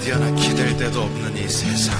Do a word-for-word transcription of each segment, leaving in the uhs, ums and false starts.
어디에나 기댈 데도 없는 이 세상,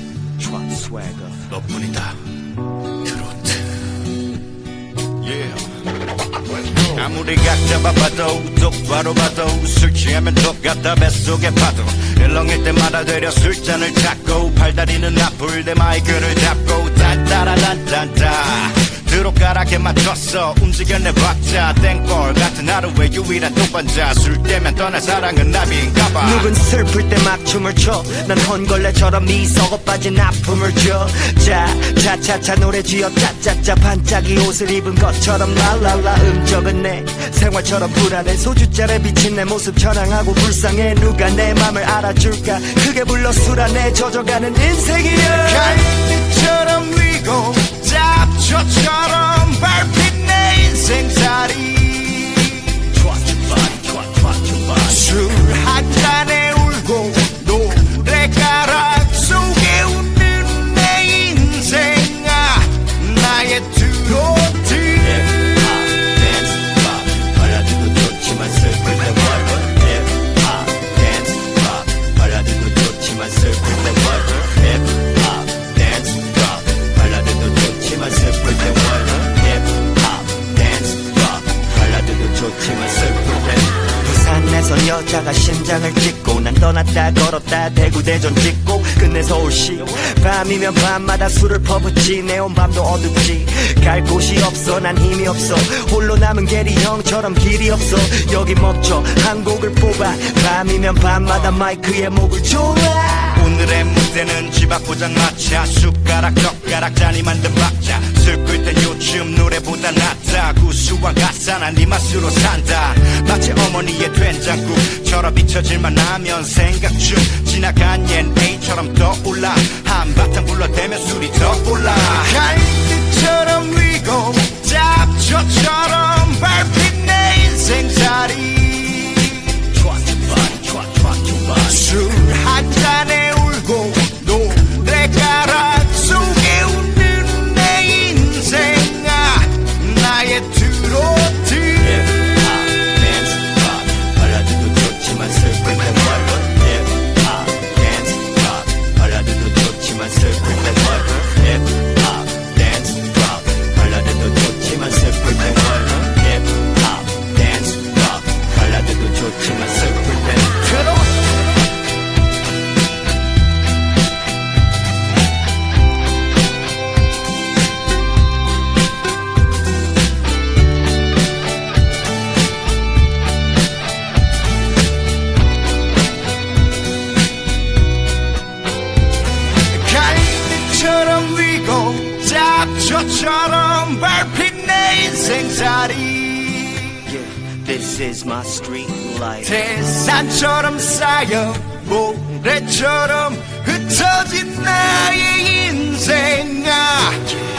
너뿐이다. 트로트. Yeah. 아무리 각자 바빠도 똑바로 봐도 술 취하면 똑같다 뱃속에 파도. 일렁일 때마다 되려 술잔을 찾고 팔다리는 아플 때 마이크를 잡고 딴따라단딴따 드롭가락에 맞췄어 움직여내봤자 땡벌 같은 하루의 유일한 동반자. 술 때면 떠날 사랑은 나비인가봐. 누군 슬플 때 막 춤을 춰 난 헌걸레처럼 미소가 빠진 아픔을 줘. 자 차차차 노래 지어 짜짜짜 반짝이 옷을 입은 것처럼 랄랄라. 음적은 내 생활처럼 불안해. 소주잔에 비친 내 모습 저랑하고 불쌍해. 누가 내 맘을 알아줄까. 크게 불러 술 안에 젖어가는 인생이야. 갈대처럼 위고 잡초처럼 밟힌 내 인생살이. 술 한 잔에 울고 노래가락 속에 웃는 내 인생아. 나의 트로트. 힙합 발라드도 좋지만 슬플 때 월드. 힙합 댄스 팝 발라드도 좋지만 슬플 때 월드. 힙합 댄스 팝 발라드도 좋지만 슬플 때 월드. 힙합 댄스 팝 발라드도 좋지만 슬플 때. 부산에선 여자가 심장을 찍고 난 떠났다 걸었다 대구 대전 찍고 끝내 서울시. 밤이면 밤마다 술을 퍼붓지. 내 온 밤도 어둡지. 갈 곳이 없어 난 힘이 없어. 홀로 남은 게리 형처럼 길이 없어. 여기 멈춰 한 곡을 뽑아. 밤이면 밤마다 마이크에 목을 졸라. 오늘의 무대는 집 앞 포장마차. 숟가락 젓가락 잔이 만든 박자. 슬플 땐 요즘 노래보다 낫다. 구수한 가사 난 네 맛으로 산다. 마치 어머니의 된장국처럼 잊혀질만 하면 생각 중 지나간 얜 A처럼 떠올라. 한바탕 불러대면 술이 더 올라. 갈대처럼 위고 잡초처럼 밟힌 내 인생살이. 술 한 잔에 울고 노래가락 속에 웃는 내 인생아. 나의 트로트. 힙합 발라드도 좋지만 슬플 때 월드. 힙합 댄스 팝 발라드도 좋지만 슬플 때 월드. 힙합 댄스 팝 발라드도 좋지만 슬플 때 월드. 힙합 댄스 팝 발라드도 좋지만 슬플 때 트로트. 갈대처럼 위고 잡초처럼 밟힌 내 인생살이. Yeah, this is my street life. 태산처럼 쌓여 모래처럼 흩어진 나의 인생아.